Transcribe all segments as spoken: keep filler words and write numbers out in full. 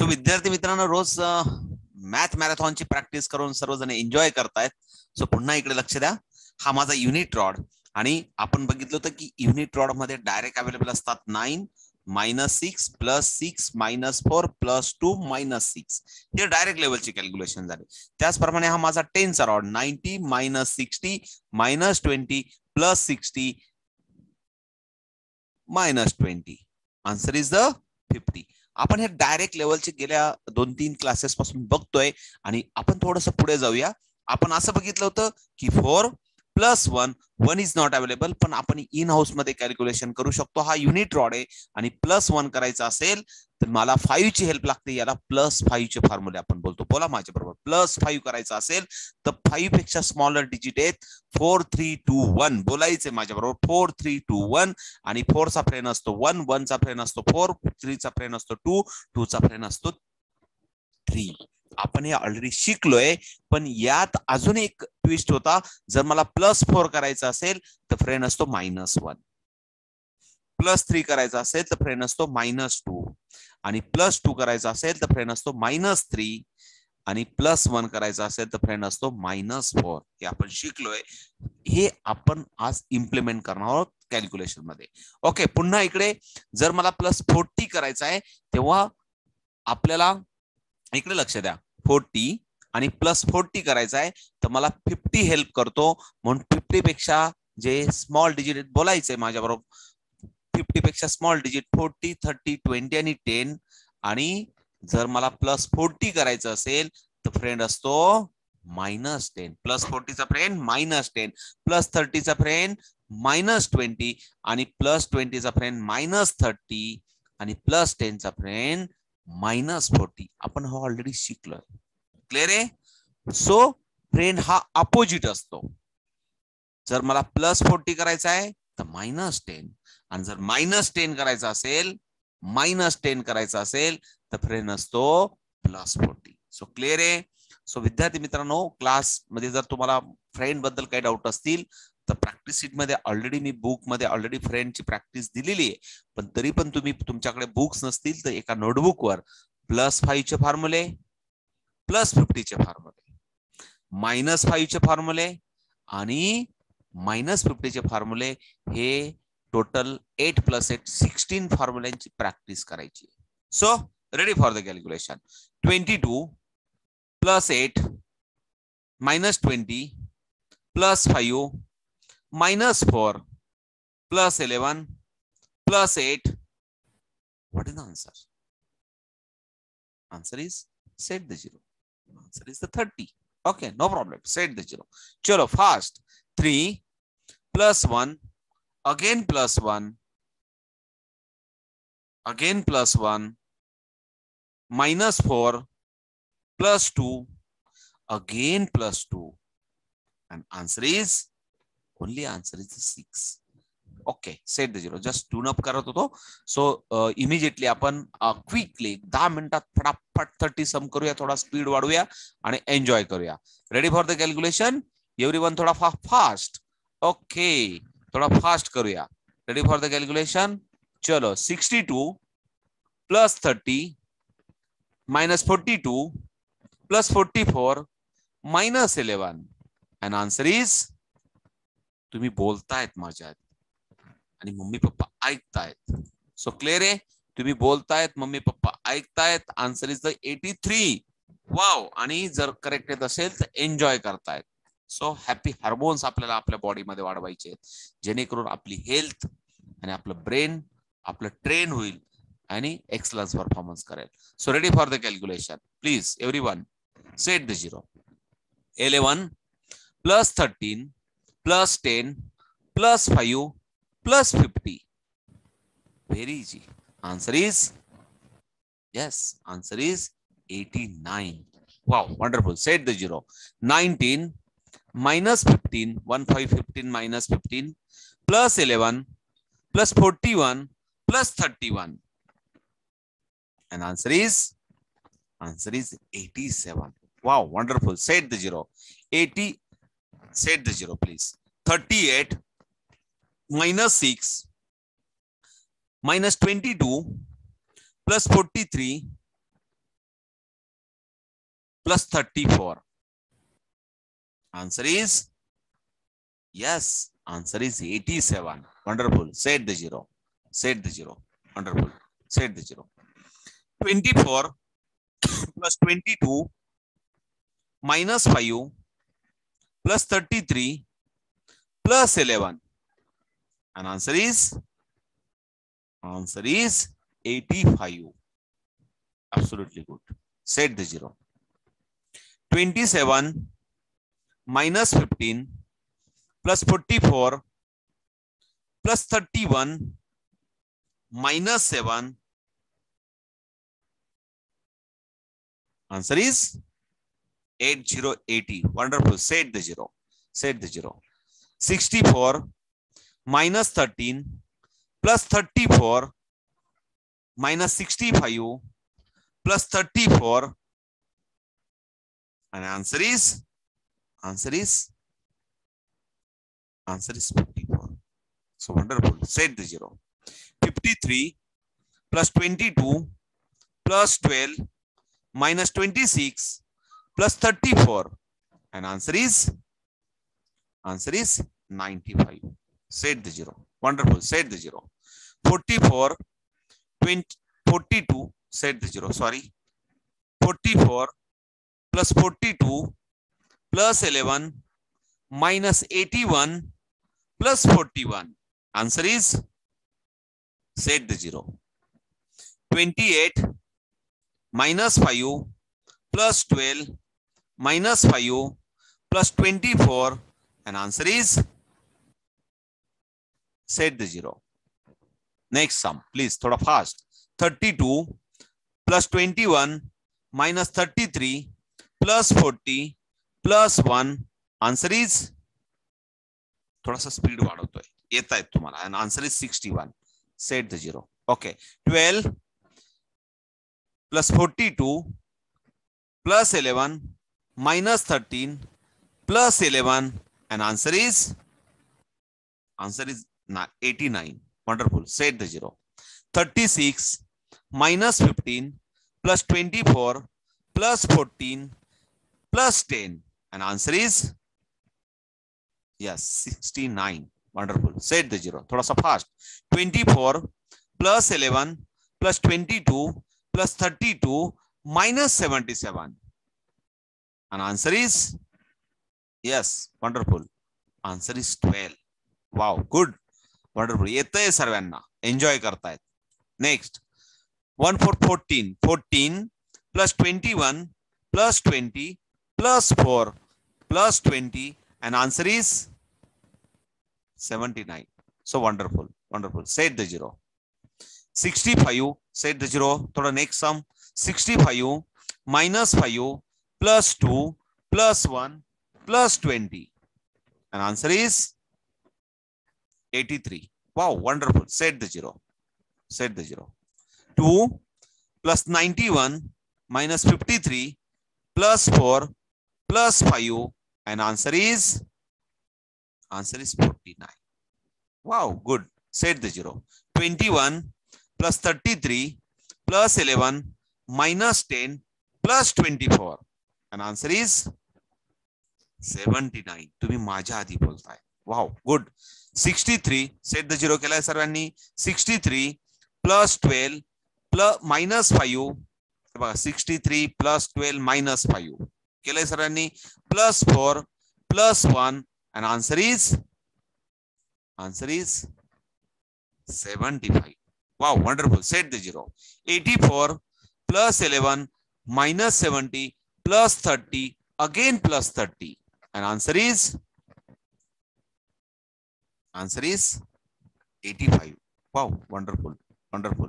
सो विद्यार्थी मित्रांनो, रोज math मॅरेथॉनची practice करून सर्वजण एन्जॉय करतायत. सो पुन्हा इकडे लक्ष द्या. हा माझा युनिट रॉड आणि आपण बघितलं होतं की युनिट रॉड मध्ये डायरेक्ट अवेलेबल असतात nine minus six plus six minus four plus two minus six. हे डायरेक्ट लेवलची कॅल्क्युलेशन झाली. त्याचप्रमाणे हा माझा टेनचा rod ninety minus sixty minus twenty plus sixty minus twenty. Answer is the fifty. आपण हे डायरेक्ट लेवलचे गेल्या दोन तीन क्लासेस पासून बघतोय आणि आपण थोडंसं पुढे जाऊया. आपण असं बघितलं होतं की four plus one one is not available, पण आपण इन हाऊस मध्ये कॅल्क्युलेशन करू शकतो. हा युनिट रॉड आहे आणि प्लस वन करायचा असेल तर मला फाईव्ह ची हेल्प लागते. याला प्लस फाईव्ह चे फॉर्म्युले आपण बोलतो. बोला माझ्या बरोबर. प्लस फाईव्ह करायचा असेल तर फाईव्ह पेक्षा स्मॉलर डिजिट आहेत फोर थ्री टू वन. बोलायचे माझ्या बरोबर. फोर थ्री टू वन आणि फोर चा फ्रेन असतो वन, वन चा फ्रेन असतो फोर, थ्री चा फ्रेन असतो टू, टू चा फ्रेन असतो थ्री. आपण हे ऑलरेडी शिकलोय, पण यात अजून एक ट्विस्ट होता. जर मला प्लस फोर करायचा असेल तर फ्रेन असतो मायनस वन, प्लस थ्री करायचा असेल तर फ्रेन असतो मायनस टू, आणि प्लस टू करायचा असेल तर फ्रेन असतो मायनस थ्री, आणि प्लस वन करायचा असेल तर फ्रेंड असतो मायनस फोर. हे आपण शिकलोय. हे आपण आज इम्प्लिमेंट करणार आहोत कॅल्क्युलेशन मध्ये. ओके, पुन्हा इकडे जर मला प्लस फोर्टी करायचा आहे तेव्हा आपल्याला इकडे लक्ष द्या. फोर्टी आणि प्लस फोर्टी करायचा आहे तर मला फिफ्टी हेल्प करतो. म्हणून फिफ्टी पेक्षा जे स्मॉल डिजिट बोलायचंय माझ्या बरोबर. फिफ्टी पेक्षा small digit forty, thirty, twenty आणि टेन. आणि जर मला प्लस फोर्टी करायचं असेल तर फ्रेंड असतो मायनस टेन. प्लस फोर्टीचा फ्रेंड मायनस टेन, प्लस थर्टीचा फ्रेंड मायनस ट्वेंटी, आणि प्लस ट्वेंटीचा फ्रेंड मायनस थर्टी, आणि प्लस टेनचा फ्रेंड मायनस फोर्टी. आपण हा ऑलरेडी शिकलोय. क्लिअर आहे? सो फ्रेंड हा अपोजिट असतो. जर मला प्लस फोर्टी करायचा आहे तर मायनस टेन, आणि जर मायनस टेन करायचा असेल मायनस टेन करायचा असेल तर फ्रेंड असतो प्लस फोर्टी. सो क्लिअर आहे? सो विद्यार्थी मित्रांनो, क्लास मध्ये जर तुम्हाला फ्रेंड बद्दल काही डाऊट असतील तर प्रॅक्टिस शीट मध्ये ऑलरेडी मी बुक मध्ये ऑलरेडी फ्रेंडची प्रॅक्टिस दिलेली आहे. पण तरी पण तुम्ही तुमच्याकडे बुक्स नसतील तर एका नोटबुकवर प्लस फाईव्ह चे फॉर्म्युले, प्लस फिफ्टी चे फॉर्म्युले, मायनस फाईव्ह चे फॉर्म्युले आणि मायनस फिफ्टी चे फॉर्म्युले, हे total eight plus eight sixteen फॉर्म्युल्यांची प्रॅक्टिस करायची. So ready for the calculation. Twenty two plus eight minus twenty plus five minus four plus eleven plus eight. What is the answer? Answer is set the zero. Answer is the thirty. Okay, no problem. Set the zero. चलो fast. Three plus one, again plus one, again plus one, minus four, plus two, again plus two, and answer is only answer is six. Okay, set the zero. Just tune up करत होतो. So uh, immediately आपण quickly दहा मिनिटात फटाफट thirty some करूया. थोडा speed वाढवूया आणि enjoy करूया. Ready for the calculation everyone? थोडा फा फास्ट. ओके, थोड़ा फास्ट करूया. Ready for the calculation. चलो sixty two plus thirty minus forty two plus forty four minus eleven, and answer is, तुम्ही बोलतायत माझ्यात आणि मम्मी पप्पा ऐकतायत. सो क्लिअर आहे? तुम्ही बोलतायत, मम्मी पप्पा ऐकतायत. Answer is the eighty three. Wow. आणि जर करेक्ट येत असेल तर एन्जॉय करतायत. सो हॅपी हार्मोन्स आपल्याला आपल्या बॉडीमध्ये वाढवायचे आहेत, जेणेकरून आपली हेल्थ आणि आपलं ब्रेन आपलं ट्रेन होईल आणि एक्सलन्स परफॉर्मन्स करेल. So ready for the calculation. Please everyone set the zero. Eleven plus thirteen plus ten plus five plus fifty. Very easy. Answer is, yes, answer is eighty-nine. Wow, wonderful. Set the zero. nineteen minus fifteen, one five fifteen minus fifteen plus eleven plus forty-one plus thirty-one. And answer is, answer is eighty-seven. Wow, wonderful. Set the zero. eighty, set the zero, please. thirty-eight minus six minus twenty-two plus forty-three plus thirty-four. Answer is, yes, answer is eighty-seven. Wonderful. Set the zero. Set the zero. Wonderful. Set the zero. twenty-four plus twenty-two minus five plus thirty-three plus eleven. And answer is, answer is eighty-five. Absolutely good. Set the zero. twenty-seven minus fifteen plus forty-four plus thirty-one minus seven. Answer is eighty, eighty. Wonderful. Set the zero. Set the zero. sixty-four minus thirteen plus thirty-four minus sixty-five plus thirty-four. And answer is, answer is, answer is fifty-four. So wonderful. Set the zero. fifty-three plus twenty-two plus twelve minus twenty-six plus thirty-four. And answer is, answer is ninety-five. Set the zero. Wonderful. Set the zero. forty-four, twenty, forty-two. Set the zero. Sorry. forty-four plus forty-two plus eleven minus eighty-one plus forty-one. Answer is, set the zero. twenty-eight minus five plus twelve minus five plus twenty-four. And answer is, set the zero. Next sum, please, thoda fast. thirty-two plus twenty-one minus thirty-three plus forty plus one. Answer is, thoda sa speed वाढवतोय. येत आहे तुम्हाला. And answer is sixty-one. Set the zero. Okay. twelve plus forty-two plus eleven minus thirteen plus eleven. And answer is, answer is eighty-nine. Wonderful. Set the zero. thirty-six minus fifteen plus twenty-four plus fourteen plus ten. And answer is, yes, sixty-nine. Wonderful. Set the zero. Thoda sa fast. twenty-four plus eleven plus twenty-two plus thirty-two minus seventy-seven. And answer is, yes, wonderful. Answer is twelve. Wow, good. Wonderful. येतंय सर्वांना. Enjoy करतायत. Next. one for fourteen. fourteen plus twenty-one plus twenty plus four plus twenty. And answer is seventy-nine. So wonderful. Wonderful. Set the zero. sixty-five. Set the zero. Thoda next sum. sixty-five minus five plus two plus one plus twenty. And answer is eighty-three. Wow, wonderful. Set the zero. Set the zero. two plus ninety-one minus fifty-three plus four plus five. And answer is, answer is forty-nine. Wow, good. Set the zero. twenty-one plus thirty-three plus eleven minus ten plus twenty-four. And answer is seventy-nine. तुम्ही माझ्या आधी बोलताय. Wow, good. sixty-three. Set the zero केलाय सर्वांनी. sixty-three plus twelve plus minus five. बघा sixty-three plus twelve minus five. केलाय सर्वांनी. Plus four plus one. And answer is, answer is seventy-five. Wow, wonderful. Set the zero. eighty-four plus eleven minus seventy plus thirty. Again plus thirty. And answer is, answer is eighty-five. Wow, wonderful. Wonderful.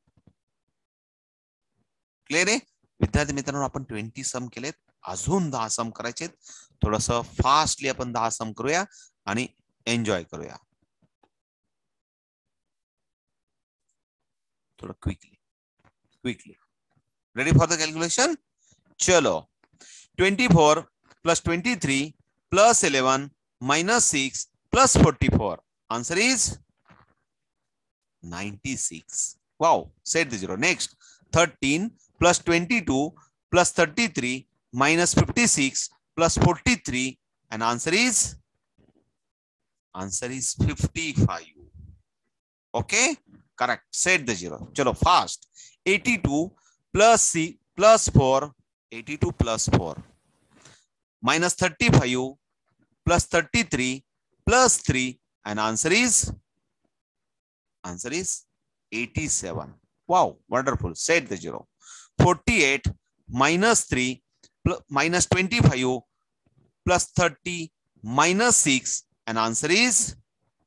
Clear आहे? विद्यार्थी मित्रांनो, आपण twenty सम केलेत. अजून दहा सम करायचे. थोडस fastly आपण दहा सम करूया आणि एन्जॉय करूया. थोड़ा quickly quickly ready for the calculation. चलो. twenty-four plus twenty-three plus eleven minus six plus forty-four. Answer is ninety-six. Wow. Set the zero. Next. thirteen plus twenty-two plus thirty-three minus fifty-six plus forty-three, and answer is answer is fifty-five. Okay, correct. Set the zero. Chalo fast. eighty-two plus C plus four, eighty-two plus four, minus thirty-five plus thirty-three plus three, and answer is answer is eighty-seven. Wow, wonderful. Set the zero. forty-eight minus three plus minus twenty-five plus thirty minus six, and answer is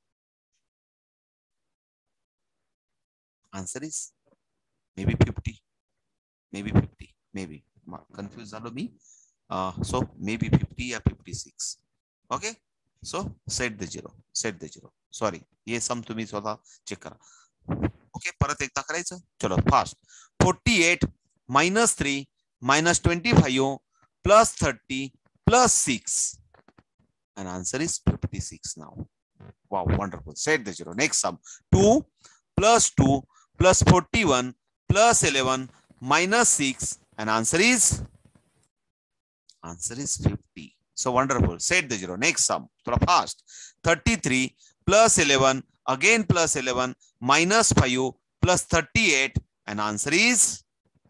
answer is maybe fifty, maybe fifty, maybe confused zalo me. Uh, so maybe fifty or fifty-six. Okay, so set the zero, set the zero. Sorry, ये सम तुम्ही स्वतः check करा. Okay, परत एकदा करायचं. चलो fast. forty-eight minus three minus twenty-five plus thirty plus six, and answer is fifty-six now. Wow, wonderful. Set the zero. Next sum. two plus two plus forty-one plus eleven minus six, and answer is answer is fifty. So wonderful. Set the zero. Next sum. Thoda fast. thirty-three plus eleven again plus eleven minus five plus thirty-eight, and answer is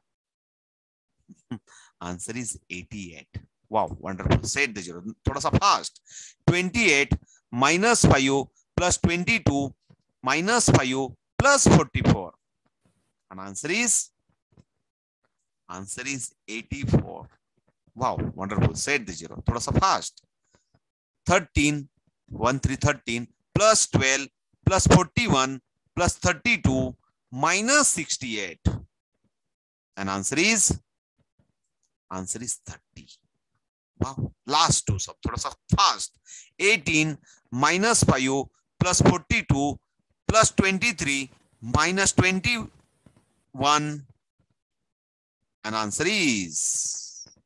answer is eighty-eight. Wow, wonderful. Set the zero. Thoda sa fast. twenty-eight minus five plus twenty-two minus five plus forty-four, and answer is answer is eighty-four. Wow, wonderful. Set the zero. Thoda sa fast. thirteen, one, three, thirteen plus twelve plus forty-one plus thirty-two minus sixty-eight, and answer is answer is thirty. Wow, last two sub. Thoda sa fast. eighteen minus five plus forty-two plus twenty-three minus twenty-one, and answer is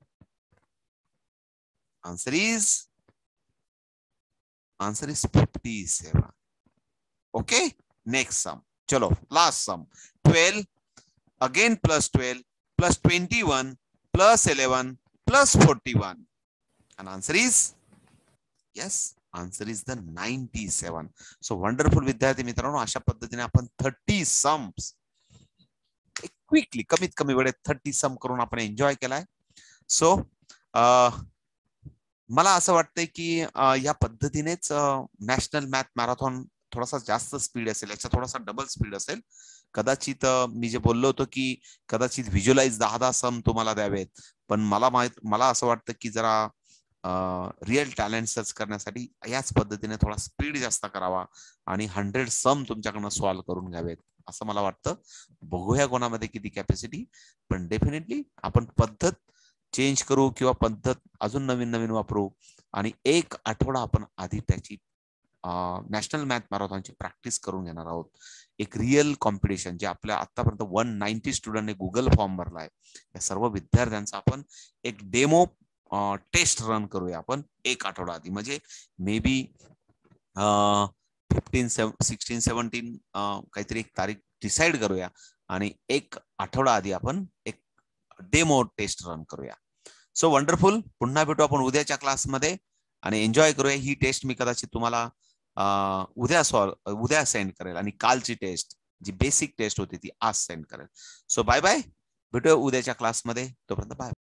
answer is answer is fifty-seven. Okay, next sum. Chalo, last sum. twelve again plus twelve plus twenty-one plus eleven plus forty-one, and answer is yes, answer is the ninety-seven. So wonderful. विद्यार्थी मित्रांनो, अशा पद्धतीने आपण thirty sums quickly कमीत कमी वेळेत thirty सम करून आपण एन्जॉय केलाय. सो मला असं वाटतंय की या पद्धतीनेच नॅशनल मॅथ मॅरेथॉन थोडासा जास्त स्पीड असेल, याचा थोडासा डबल स्पीड असेल. कदाचित मी जे बोललो होतो की कदाचित व्हिज्युअलाइज दहा दहा सम तुम्हाला द्यावेत, पण मला माहित मला असं वाटतं की जरा रिअल टॅलेंट सर्च करण्यासाठी याच पद्धतीने थोडा स्पीड जास्त करावा आणि हंड्रेड सम तुमच्याकडनं सॉल्व्ह करून घ्यावेत असं मला वाटतं. बघूया कोणामध्ये किती कॅपॅसिटी, पण डेफिनेटली आपण पद्धत चेंज करू किंवा पद्धत अजून नवीन नवीन वापरू आणि एक आठवडा आपण आधी त्याची नॅशनल मॅथ मॅरेथॉनची प्रॅक्टिस करून घेणार आहोत. एक रिअल कॉम्पिटिशन जे आपल्या आतापर्यंत वन नाईन्टी स्टुडंटने गुगल फॉर्म भरलाय, या सर्व विद्यार्थ्यांचा आपण एक डेमो टेस्ट रन करूया आपण एक आठवडा आधी. म्हणजे maybe fifteen sixteen seventeen काहीतरी एक तारीख डिसाइड करूया आणि एक आठवडा आधी आपण एक डेमो टेस्ट रन करूया. So wonderful. पुन्हा भेटू आपण उद्याच्या क्लासमध्ये आणि एन्जॉय करूया. ही टेस्ट मी कदाचित तुम्हाला उद्या सॉल्व उद्या सेंड करेल आणि कालची टेस्ट जी बेसिक टेस्ट होती ती आज सेंड करेल. So bye bye. भेटूया उद्याच्या क्लासमध्ये. तोपर्यंत बाय.